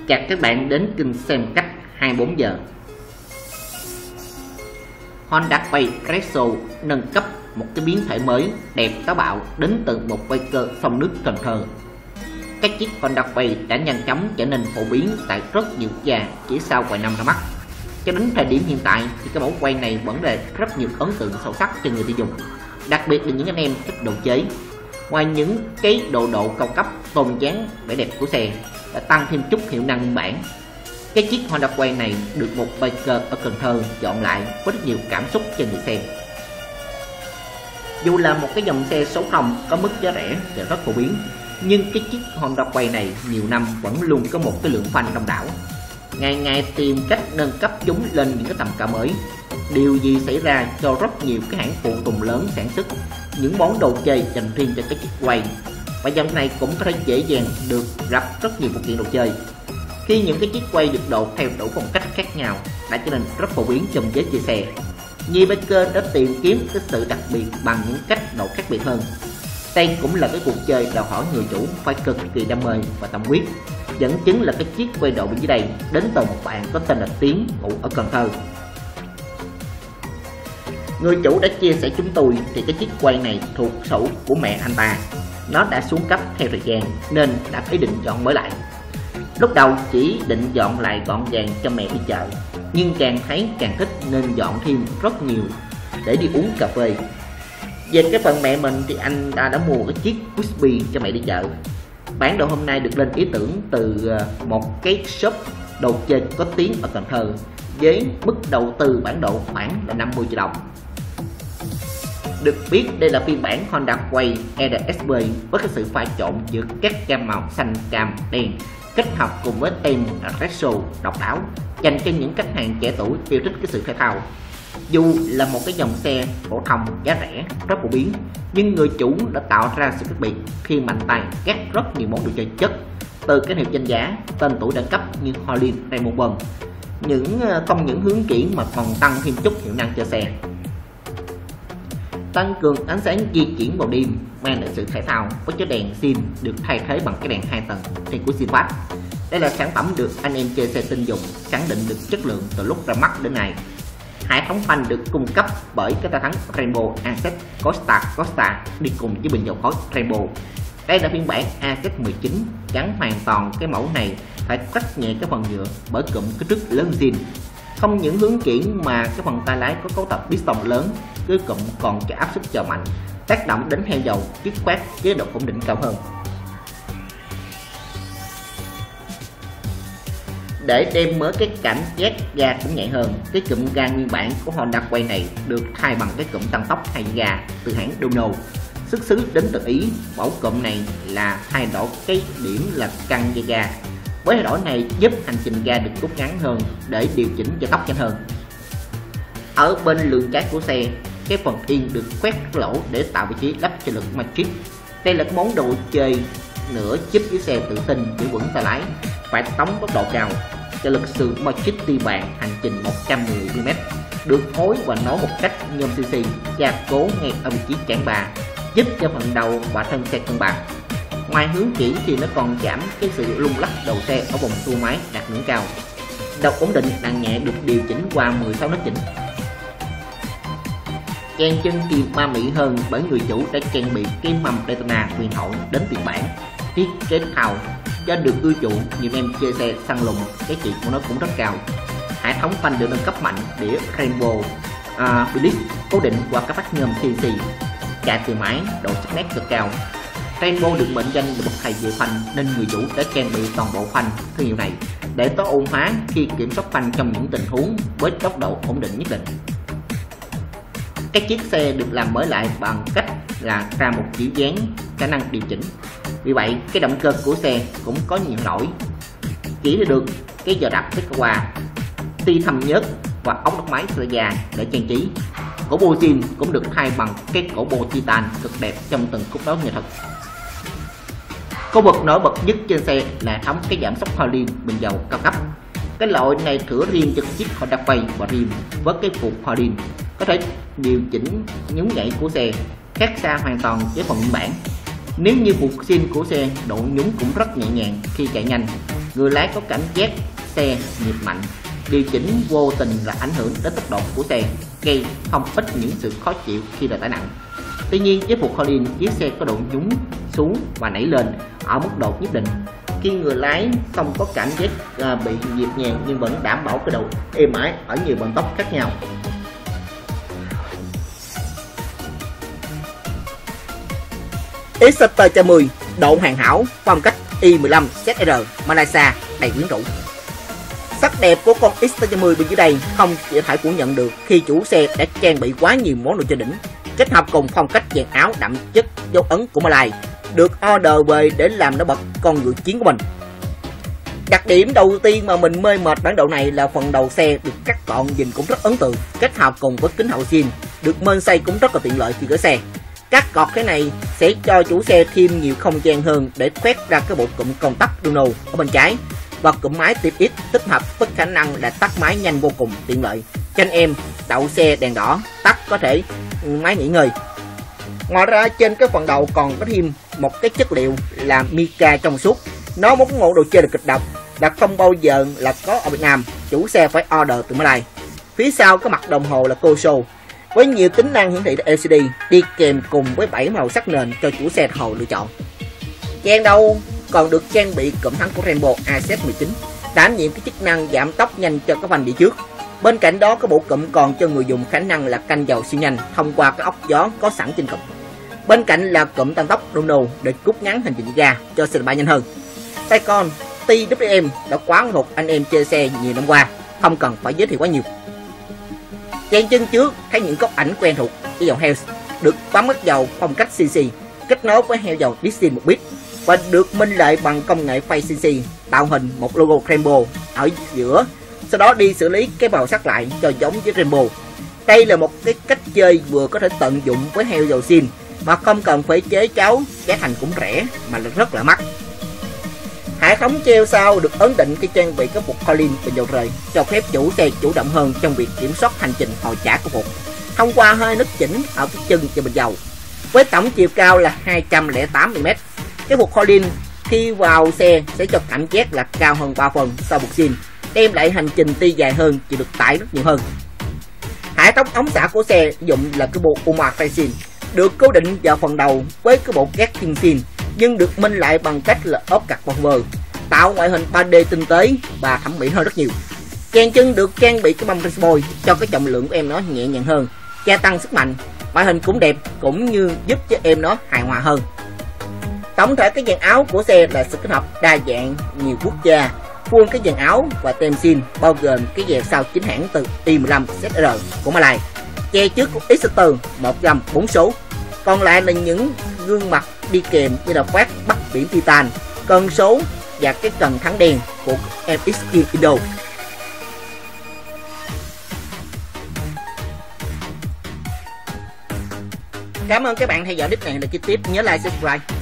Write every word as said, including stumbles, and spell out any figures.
chào các bạn đến kênh xem cách hai mươi bốn giờ. Honda Way Retro nâng cấp một cái biến thể mới đẹp táo bạo đến từ một quay cơ sông nước Cần Thơ. Các chiếc Honda Way đã nhanh chóng trở nên phổ biến tại rất nhiều quốc gia chỉ sau vài năm ra mắt. Cho đến thời điểm hiện tại thì cái mẫu quay này vẫn để rất nhiều ấn tượng sâu sắc cho người tiêu dùng, đặc biệt là những anh em thích độ chế. Ngoài những cái độ độ cao cấp, tôn dáng vẻ đẹp của xe đã tăng thêm chút hiệu năng nguyên bản. Cái chiếc Honda Way này được một biker ở Cần Thơ chọn lại với rất nhiều cảm xúc cho người xem. Dù là một cái dòng xe số không có mức giá rẻ và rất phổ biến, nhưng cái chiếc Honda Way này nhiều năm vẫn luôn có một cái lượng fan đông đảo, ngày ngày tìm cách nâng cấp chúng lên những cái tầm cao mới. Điều gì xảy ra cho rất nhiều cái hãng phụ tùng lớn sản xuất những món đồ chơi dành riêng cho cái chiếc Way, và dòng này cũng có thể dễ dàng được gặp rất nhiều phụ kiện đồ chơi. Khi những cái chiếc Way được độ theo đủ phong cách khác nhau đã trở nên rất phổ biến trong giới chơi xe, nhiều biker đã tìm kiếm cái sự đặc biệt bằng những cách độ khác biệt hơn. Đây cũng là cái cuộc chơi đòi hỏi người chủ phải cực kỳ đam mê và tâm huyết. Dẫn chứng là cái chiếc Way độ bên dưới đây đến từ một bạn có tên là Tiến, ngụ ở Cần Thơ. Người chủ đã chia sẻ chúng tôi thì cái chiếc Way này thuộc sở hữu của mẹ anh ta. Nó đã xuống cấp theo thời gian nên đã ý định dọn mới lại. Lúc đầu chỉ định dọn lại gọn gàng cho mẹ đi chợ, nhưng càng thấy càng thích nên dọn thêm rất nhiều để đi uống cà phê. Về cái phần mẹ mình thì anh ta đã mua cái chiếc Crispy cho mẹ đi chợ. Bản đồ hôm nay được lên ý tưởng từ một cái shop đồ chơi có tiếng ở Cần Thơ với mức đầu tư bản đồ khoảng là năm mươi triệu đồng. Được biết đây là phiên bản Honda Way e rờ ét bê với cái sự pha trộn giữa các gam màu xanh, cam, đen kết hợp cùng với tem retro độc đáo dành cho những khách hàng trẻ tuổi yêu thích cái sự thể thao. Dù là một cái dòng xe phổ thông giá rẻ rất phổ biến, nhưng người chủ đã tạo ra sự khác biệt khi mạnh tay ghép rất nhiều món đồ chơi chất, từ cái hiệu danh giá, tên tuổi đẳng cấp như Harley Davidson, những không những hướng chuyển mà còn tăng thêm chút hiệu năng cho xe. Tăng cường ánh sáng di chuyển vào đêm mang lại sự thể thao với chiếc đèn zin được thay thế bằng cái đèn hai tầng trên của Sinvat. Đây là sản phẩm được anh em chơi xe tin dùng, khẳng định được chất lượng từ lúc ra mắt đến nay. Hệ thống phanh được cung cấp bởi cái ta thắng Rainbow Aces Costa Costa đi cùng với bình dầu khói Rainbow. Đây là phiên bản Aces mười chín, gắn hoàn toàn cái mẫu này phải tách nhẹ cái phần nhựa bởi cụm kích thước lớn zin. Không những hướng chuyển mà cái phần tay lái có cấu tập piston lớn, cái cụm còn cho áp suất chờ mạnh, tác động đến heo dầu dứt khoát với độ ổn định cao hơn. Để đem mới cái cảm giác ga cũng nhẹ hơn, cái cụm ga nguyên bản của Honda Way này được thay bằng cái cụm tăng tốc hai ga từ hãng Dono, xuất xứ đến từ Ý. Mẫu cụm này là thay đổi cái điểm là căng dây ga. Với thay đổi này giúp hành trình ga được rút ngắn hơn để điều chỉnh cho tốc nhanh hơn. Ở bên lường trái của xe, cái phần yên được khoét lỗ để tạo vị trí lắp cho lực Matrix. Đây là cái món đồ chơi nữa giúp chiếc xe tự tin giữ vững tay lái, phải tống tốc độ cao. Cho lực sườn Matrix ti bàn hành trình một trăm mười mi li mét được phối và nối một cách nhôm xê xê gia cố ngay ở vị trí chạm bà, giúp cho phần đầu và thân xe cân bằng. Ngoài hướng chuyển thì nó còn giảm cái sự lung lắc đầu xe ở vòng tua máy đạt ngưỡng cao. Độ ổn định nặng nhẹ được điều chỉnh qua mười sáu nấc chỉnh. Chen chân thì ma mị hơn bởi người chủ đã trang bị cái mâm Daytona huyền thoại đến tiền bản, thiết kế thao cho được ưa chuộng. Nhiều em chơi xe săn lùng, cái chị của nó cũng rất cao. Hệ thống phanh được nâng cấp mạnh đĩa Rainbow uh, Bliss cố định qua các phát nhôm xê xê, chạy từ máy, độ sắc nét cực cao. Rainbow được mệnh danh là một thầy về phanh nên người chủ đã trang bị toàn bộ phanh thương hiệu này để tối ưu hóa khi kiểm soát phanh trong những tình huống với tốc độ ổn định nhất định. Các chiếc xe được làm mới lại bằng cách là ra một kiểu dáng khả năng điều chỉnh. Vì vậy cái động cơ của xe cũng có nhiều lỗi, chỉ được cái giò đạp thích qua, ti thâm nhớt và ốc đốc máy sợi da để trang trí. Cổ bô zin cũng được thay bằng cái cổ bô titan cực đẹp trong từng khúc đó nghệ thuật. Có vật nổi bật nhất trên xe là hệ thống cái giảm sóc Harley bình dầu cao cấp. Cái loại này thửa riêng cho chiếc Honda Way và rim với cái cục Harley có thể điều chỉnh nhún nhảy của xe, khác xa hoàn toàn với phần nguyên bản. Nếu như buộc zin của xe, độ nhúng cũng rất nhẹ nhàng khi chạy nhanh. Người lái có cảm giác xe nhịp mạnh. Điều chỉnh vô tình là ảnh hưởng đến tốc độ của xe, gây không ít những sự khó chịu khi là tải nặng. Tuy nhiên với Ford Ka-Rin, chiếc xe có độ nhúng xuống và nảy lên ở mức độ nhất định. Khi người lái không có cảm giác à, bị nhịp nhàng nhưng vẫn đảm bảo cái độ êm ái ở nhiều vận tốc khác nhau. Exciter một trăm mười độ hoàn hảo, phong cách i mười lăm Z R Malaysia đầy quyến rũ. Sắc đẹp của con Exciter một trăm mười bên dưới đây không chỉ thể phủ nhận được khi chủ xe đã trang bị quá nhiều món đồ chơi đỉnh, kết hợp cùng phong cách dàn áo đậm chất dấu ấn của Malay, được order về để làm nổi bật con ngựa chiến của mình. Đặc điểm đầu tiên mà mình mê mệt bản đồ này là phần đầu xe được cắt gọn, nhìn cũng rất ấn tượng, kết hợp cùng với kính hậu zin được mên xoay cũng rất là tiện lợi khi gửi xe. Cắt gọt cái này sẽ cho chủ xe thêm nhiều không gian hơn để khoét ra cái bộ cụm công tắc Duno ở bên trái, và cụm máy Type X tích hợp với khả năng là tắt máy nhanh vô cùng tiện lợi. Cho anh em đậu xe đèn đỏ tắt có thể máy nghỉ ngơi. Ngoài ra trên cái phần đầu còn có thêm một cái chất liệu là mica trong suốt. Nó một ngộ đồ chơi được kịch độc là không bao giờ là có ở Việt Nam, chủ xe phải order từ mới đây. Phía sau có mặt đồng hồ là Coso với nhiều tính năng hiển thị L C D đi kèm cùng với bảy màu sắc nền cho chủ xe hồ lựa chọn. Dàn đầu còn được trang bị cụm thắng của Rainbow A Z mười chín, đảm nhiệm cái chức năng giảm tốc nhanh cho các phanh đi trước. Bên cạnh đó, cái bộ cụm còn cho người dùng khả năng là canh dầu siêu nhanh thông qua cái ốc gió có sẵn trên cụm. Bên cạnh là cụm tăng tốc Duno để rút ngắn hành trình đi ra cho xe bay nhanh hơn. Tay con T W M đã quá thuộc anh em chơi xe nhiều năm qua, không cần phải giới thiệu quá nhiều. Dàn chân trước thấy những góc ảnh quen thuộc với dòng Hells được bấm mắt dầu phong cách xê xê kết nối với heo dầu Dixie một bit và được minh lại bằng công nghệ Face xê xê, tạo hình một logo Rainbow ở giữa, sau đó đi xử lý cái màu sắc lại cho giống với Rainbow. Đây là một cái cách chơi vừa có thể tận dụng với heo dầu zin mà không cần phải chế cháo, giá thành cũng rẻ mà là rất là mắc. Hệ thống treo sau được ấn định khi trang bị các Ford Ka-Rin bình dầu rời, cho phép chủ xe chủ động hơn trong việc kiểm soát hành trình hồi trả của Ford thông qua hơi nút chỉnh ở cái chân cho bình dầu. Với tổng chiều cao là hai trăm lẻ tám mi li mét, cái Ford Ka-Rin khi vào xe sẽ cho cảm giác là cao hơn ba phần so với zin, đem lại hành trình đi dài hơn, chỉ được tải rất nhiều hơn. Hệ thống ống xả của xe sử dụng là cái bộ Uma Racing, được cố định vào phần đầu với cái bộ két thiên zin, nhưng được minh lại bằng cách là ốp carbon vờ, tạo ngoại hình ba D tinh tế và thẩm mỹ hơn rất nhiều. Dàn chân được trang bị cái mâm Raceboy cho cái trọng lượng của em nó nhẹ nhàng hơn, gia tăng sức mạnh. Ngoại hình cũng đẹp cũng như giúp cho em nó hài hòa hơn. Tổng thể cái dàn áo của xe là sự kết hợp đa dạng nhiều quốc gia, full cái dàn áo và tem zin, bao gồm cái dàn sau chính hãng từ i mười lăm Z R của Malay, che trước của Exciter một trăm bốn số, còn lại là những gương mặt đi kèm như là quát bắt biển titan, cân số và cái cần thắng đen của em ích King Indo. Cảm ơn các bạn theo dõi clip này là chi tiết, nhớ like subscribe.